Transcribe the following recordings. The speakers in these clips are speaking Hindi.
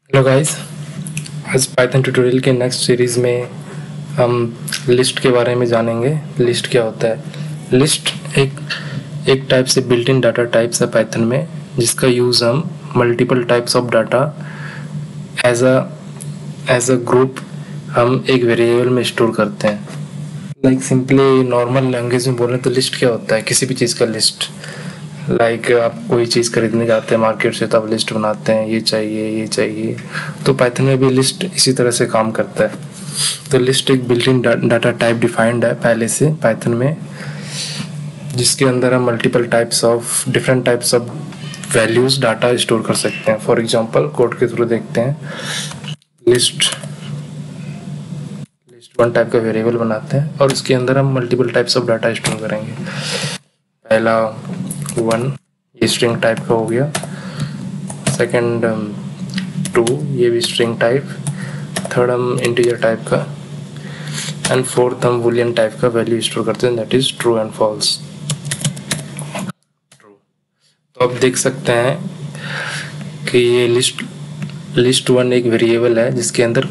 Hello guys. आज पाइथन ट्यूटोरियल के नेक्स्ट सीरीज़ में हम लिस्ट के बारे में जानेंगे। लिस्ट क्या होता है? लिस्ट एक टाइप से बिल्ट इन डाटा टाइप्स है पाइथन में, जिसका यूज़ हम multiple types of data as a group हम एक वेरिएबल में स्टोर करते हैं। लाइक सिंपली नॉर्मल लैंग्वेज में बोलें तो लिस्ट क्या होता है? किसी भी चीज़ का लिस्ट। आप कोई चीज़ खरीदने जाते हैं मार्केट से तो आप लिस्ट बनाते हैं, ये चाहिए ये चाहिए। तो पाइथन में भी लिस्ट इसी तरह से काम करता है। तो लिस्ट एक built in data type defined है पहले से पाइथन में, जिसके अंदर हम multiple different types of values data store कर सकते हैं। फॉर एग्जांपल कोड के थ्रू देखते हैं। लिस्ट वन टाइप का वेरिएबल बनाते हैं और उसके अंदर हम multiple types of data store करेंगे। पहला वन, ये स्ट्रिंग टाइप का हो गया। सेकंड टू, ये भी स्ट्रिंग टाइप। थर्ड हम इंटीजर टाइप का। एंड फोर्थ हम बूलियन टाइप का वैल्यू स्टोर करते हैं, that is true and false. True. तो आप देख सकते हैं कि ये लिस्ट वन एक वेरिएबल है जिसके अंदर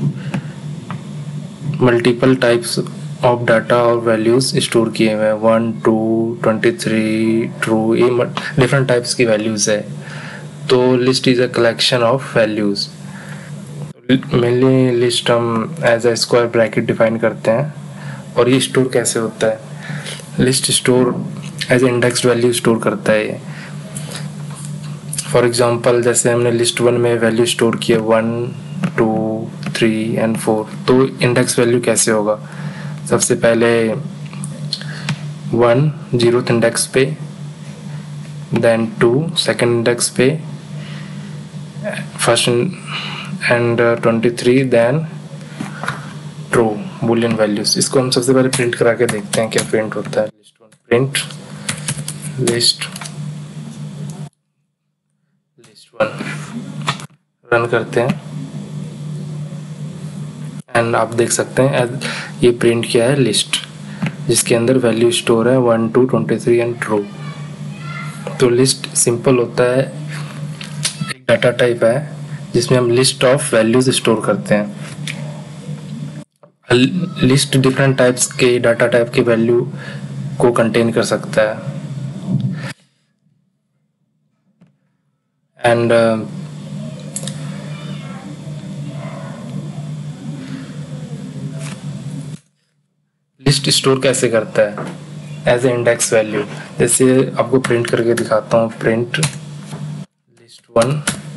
मल्टीपल टाइप्स ऑफ डाटा और वैल्यूज स्टोर किए हुए हैं। 1, 2, 23, ट्रू, ये डिफरेंट टाइप्स की वैल्यूज है। तो list is a collection of values. Mainly list हम as a square bracket define करते हैं। और ये स्टोर कैसे होता है? List store as index value store करता है। फॉर एग्जांपल जैसे हमने लिस्ट वन में वैल्यू स्टोर किए 1, 2, 3 एंड 4, तो इंडेक्स वैल्यू कैसे होगा? सबसे पहले 1 जीरोथ इंडेक्स पे, देन 2 सेकेंड इंडेक्स पे, first and 23, then true boolean values. इसको हम सबसे पहले प्रिंट करा के देखते हैं क्या प्रिंट होता है। List one print list one run करते हैं एंड आप देख सकते हैं ये प्रिंट किया है लिस्ट, जिसके अंदर वैल्यू स्टोर है 1, 2, 23 एंड ट्रू। तो लिस्ट सिंपल होता है, एक डाटा टाइप है जिसमें हम लिस्ट ऑफ वैल्यूज स्टोर करते हैं। लिस्ट डिफरेंट टाइप्स के डाटा टाइप के वैल्यू को कंटेन कर सकता है। एंड लिस्ट स्टोर कैसे करता है? As a index value. जैसे आपको प्रिंट करके दिखाता हूँ। प्रिंट लिस्ट वन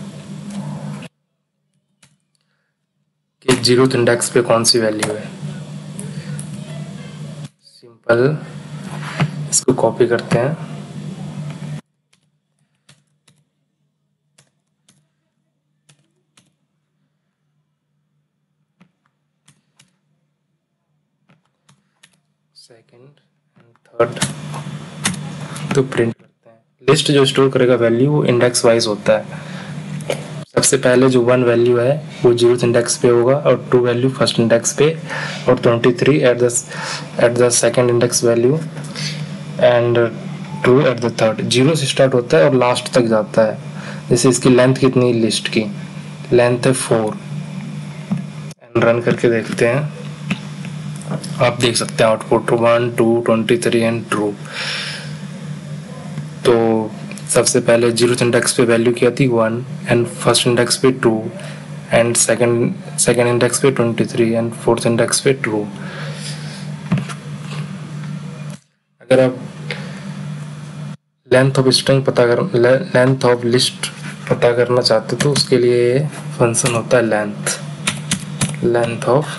के जीरोथ इंडेक्स पे कौन सी वैल्यू है। सिंपल इसको कॉपी करते हैं, सेकंड एंड थर्ड, तो प्रिंट करते हैं। लिस्ट जो स्टोर करेगा वैल्यू वो इंडेक्स वाइज होता है। सबसे पहले जो 1 वैल्यू है वो जीरोथ इंडेक्स पे होगा और 2 वैल्यू फर्स्ट इंडेक्स पे और 23 at the second index value and true at the third. Zero से स्टार्ट होता है और लास्ट तक जाता है। जैसे इसकी लेंथ कितनी, लिस्ट की लेंथ है 4। एंड रन करके देखते हैं, आप देख सकते हैं आउटपुट 1, 2, 23 एंड ट्रू। तो सबसे पहले जीरोथ इंडेक्स पे वैल्यू क्या थी 1 एंड फर्स्ट इंडेक्स पे 2 एंड सेकंड इंडेक्स पे 23 एंड फोर्थ इंडेक्स पे ट्रू। अगर आप लेंथ ऑफ लिस्ट पता करना चाहते तो उसके लिए फंक्शन होता है लेंथ ऑफ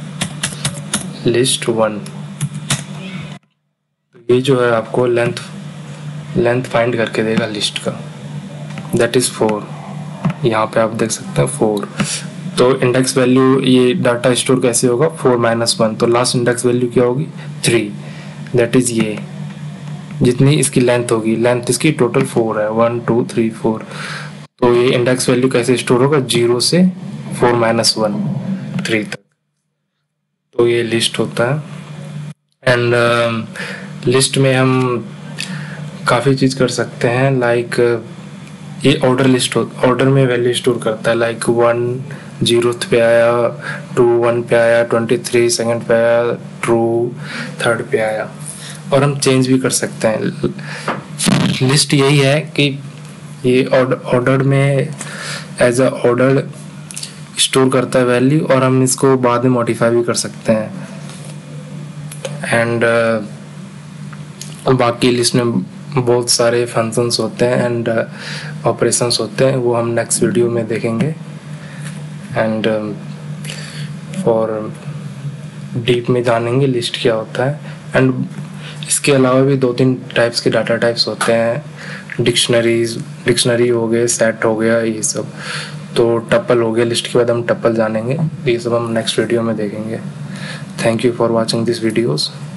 लिस्ट वन। तो ये जो है आपको लेंथ फाइंड करके देगा लिस्ट का, दैट इज 4। यहाँ पे आप देख सकते हैं 4। तो इंडेक्स वैल्यू ये डाटा स्टोर कैसे होगा 4 - 1, तो लास्ट इंडेक्स वैल्यू क्या होगी 3, दैट इज ये जितनी इसकी लेंथ होगी। लेंथ इसकी टोटल 4 है, 1, 2, 3, 4। तो ये इंडेक्स वैल्यू कैसे स्टोर होगा 0 से 4 - 1, 3 तक। तो ये लिस्ट होता है। एंड लिस्ट में हम काफ़ी चीज़ कर सकते हैं। लाइक ये ऑर्डर में वैल्यू स्टोर करता है, लाइक 1 0th पे आया, 2 1 पे आया, 23 सेकंड पे आया, 2 3rd पे आया। और हम चेंज भी कर सकते हैं। लिस्ट यही है कि ये ऑर्डर में एज अ ऑर्डर स्टोर करता है वैल्यू, और हम इसको बाद में मॉडिफाई भी कर सकते हैं। एंड बाकी लिस्ट में बहुत सारे फंक्शंस होते हैं एंड ऑपरेशंस होते हैं, वो हम नेक्स्ट वीडियो में देखेंगे। एंड फॉर डीप में जानेंगे लिस्ट क्या होता है। एंड इसके अलावा भी 2-3 टाइप्स के डाटा टाइप्स होते हैं, डिक्शनरी हो गए, सेट हो गया, ये सब। तो टपल हो गया, लिस्ट के बाद हम टपल जानेंगे, ये सब हम नेक्स्ट वीडियो में देखेंगे। Thank you for watching this videos.